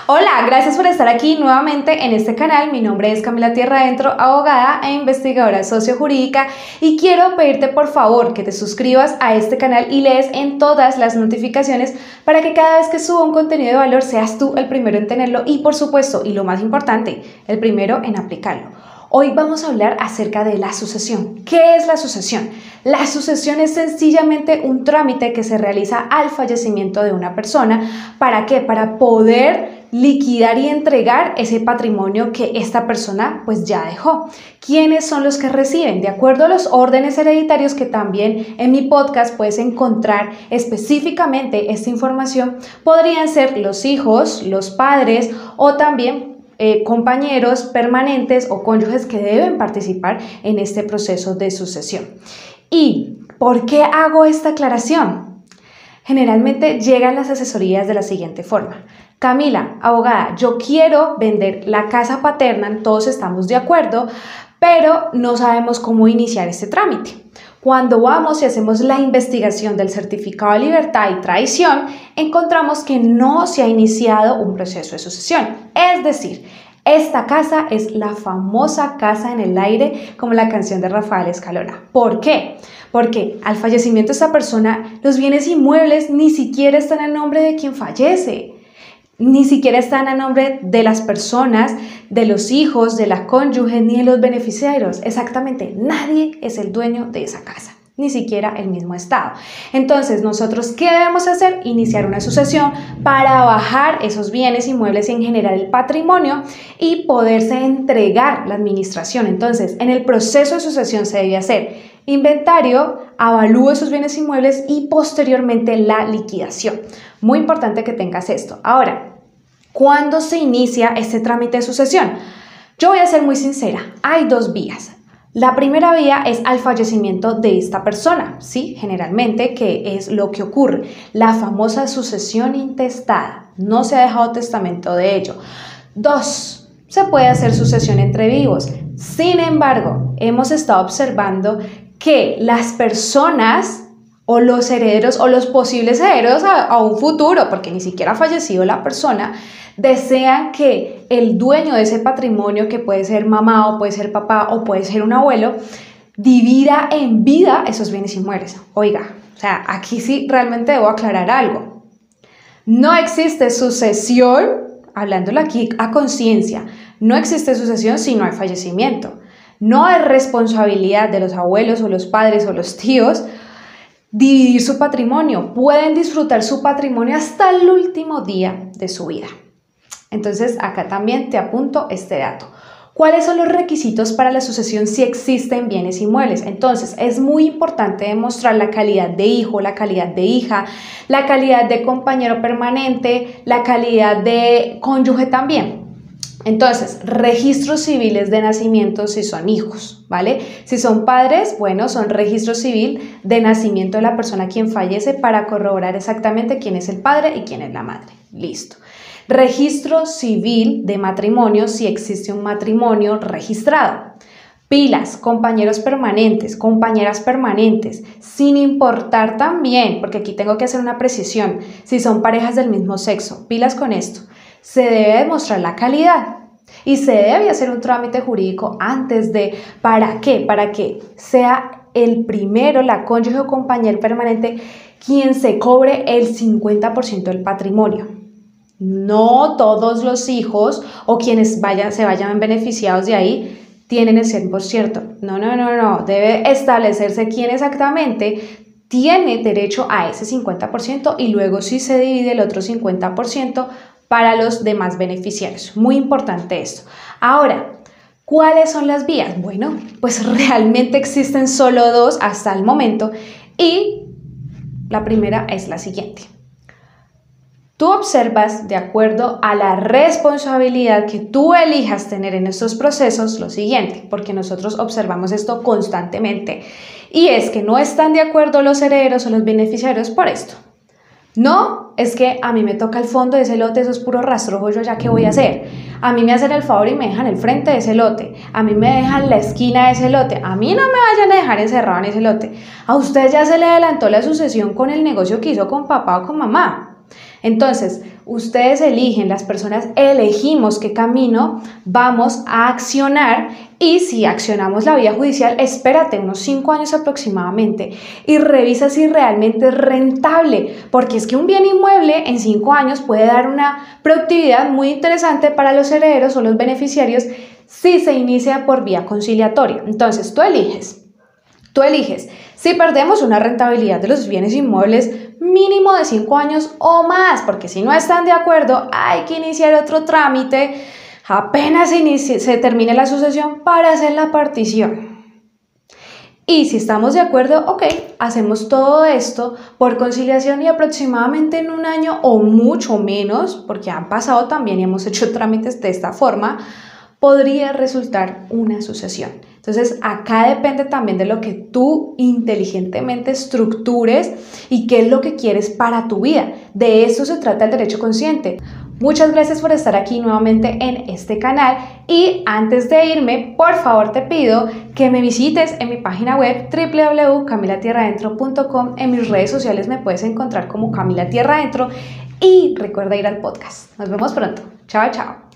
Hola, gracias por estar aquí nuevamente en este canal. Mi nombre es Camila Tierra Adentro, abogada e investigadora sociojurídica, y quiero pedirte por favor que te suscribas a este canal y lees en todas las notificaciones para que cada vez que suba un contenido de valor seas tú el primero en tenerlo y, por supuesto, y lo más importante, el primero en aplicarlo. Hoy vamos a hablar acerca de la sucesión. ¿Qué es la sucesión? La sucesión es sencillamente un trámite que se realiza al fallecimiento de una persona. ¿Para qué? Para poder liquidar y entregar ese patrimonio que esta persona pues ya dejó. ¿Quiénes son los que reciben? De acuerdo a los órdenes hereditarios, que también en mi podcast puedes encontrar específicamente esta información, podrían ser los hijos, los padres o también compañeros permanentes o cónyuges que deben participar en este proceso de sucesión. ¿Y por qué hago esta aclaración? Generalmente llegan las asesorías de la siguiente forma: Camila, abogada, yo quiero vender la casa paterna, todos estamos de acuerdo, pero no sabemos cómo iniciar este trámite. Cuando vamos y hacemos la investigación del certificado de libertad y tradición, encontramos que no se ha iniciado un proceso de sucesión. Es decir, esta casa es la famosa casa en el aire, como la canción de Rafael Escalona. ¿Por qué? Porque al fallecimiento de esta persona, los bienes inmuebles ni siquiera están a nombre de quien fallece. Ni siquiera están a nombre de las personas, de los hijos, de la cónyuge, ni de los beneficiarios. Exactamente, nadie es el dueño de esa casa, ni siquiera el mismo Estado. Entonces, ¿nosotros qué debemos hacer? Iniciar una sucesión para bajar esos bienes inmuebles y en general el patrimonio y poderse entregar la administración. Entonces, en el proceso de sucesión se debe hacer inventario, avalúo esos bienes inmuebles y posteriormente la liquidación. Muy importante que tengas esto. Ahora, ¿cuándo se inicia este trámite de sucesión? Yo voy a ser muy sincera, hay dos vías. La primera vía es al fallecimiento de esta persona, ¿sí? Generalmente, ¿qué es lo que ocurre? La famosa sucesión intestada. No se ha dejado testamento de ello. Dos, se puede hacer sucesión entre vivos. Sin embargo, hemos estado observando que las personas o los herederos o los posibles herederos a un futuro, porque ni siquiera ha fallecido la persona, desean que el dueño de ese patrimonio, que puede ser mamá o puede ser papá o puede ser un abuelo, divida en vida esos bienes inmuebles. Oiga, o sea, aquí sí realmente debo aclarar algo. No existe sucesión, hablándolo aquí a conciencia, no existe sucesión si no hay fallecimiento. No es responsabilidad de los abuelos o los padres o los tíos dividir su patrimonio. Pueden disfrutar su patrimonio hasta el último día de su vida. Entonces, acá también te apunto este dato. ¿Cuáles son los requisitos para la sucesión si existen bienes inmuebles? Entonces, es muy importante demostrar la calidad de hijo, la calidad de hija, la calidad de compañero permanente, la calidad de cónyuge también. Entonces, registros civiles de nacimiento si son hijos, ¿vale? Si son padres, bueno, son registro civil de nacimiento de la persona quien fallece para corroborar exactamente quién es el padre y quién es la madre. Listo. Registro civil de matrimonio si existe un matrimonio registrado. Pilas, compañeros permanentes, compañeras permanentes, sin importar también, porque aquí tengo que hacer una precisión, si son parejas del mismo sexo. Pilas con esto. Se debe demostrar la calidad y se debe hacer un trámite jurídico antes de, ¿para qué? Para que sea el primero, la cónyuge o compañero permanente, quien se cobre el 50% del patrimonio. No todos los hijos o quienes se vayan beneficiados de ahí tienen el 100%. No. Debe establecerse quién exactamente tiene derecho a ese 50% y luego sí se divide el otro 50% para los demás beneficiarios. Muy importante esto. Ahora, ¿cuáles son las vías? Bueno, pues realmente existen solo dos hasta el momento y la primera es la siguiente. Tú observas, de acuerdo a la responsabilidad que tú elijas tener en estos procesos, lo siguiente, porque nosotros observamos esto constantemente, y es que no están de acuerdo los herederos o los beneficiarios por esto. No, es que a mí me toca el fondo de ese lote, eso es puro rastrojo, yo ya qué voy a hacer. A mí me hacen el favor y me dejan el frente de ese lote, a mí me dejan la esquina de ese lote, a mí no me vayan a dejar encerrado en ese lote. A usted ya se le adelantó la sucesión con el negocio que hizo con papá o con mamá. Entonces, ustedes eligen, las personas elegimos qué camino vamos a accionar, y si accionamos la vía judicial, espérate unos 5 años aproximadamente y revisa si realmente es rentable, porque es que un bien inmueble en 5 años puede dar una productividad muy interesante para los herederos o los beneficiarios si se inicia por vía conciliatoria. Entonces tú eliges. Si perdemos una rentabilidad de los bienes inmuebles mínimo de 5 años o más, porque si no están de acuerdo hay que iniciar otro trámite apenas se termine la sucesión para hacer la partición. Y si estamos de acuerdo, ok, hacemos todo esto por conciliación y aproximadamente en 1 año o mucho menos, porque han pasado también y hemos hecho trámites de esta forma, podría resultar una sucesión. Entonces, acá depende también de lo que tú inteligentemente estructures y qué es lo que quieres para tu vida. De eso se trata el derecho consciente. Muchas gracias por estar aquí nuevamente en este canal, y antes de irme, por favor te pido que me visites en mi página web www.camilatierraadentro.com. En mis redes sociales me puedes encontrar como Camila Tierra Adentro, y recuerda ir al podcast. Nos vemos pronto. Chao, chao.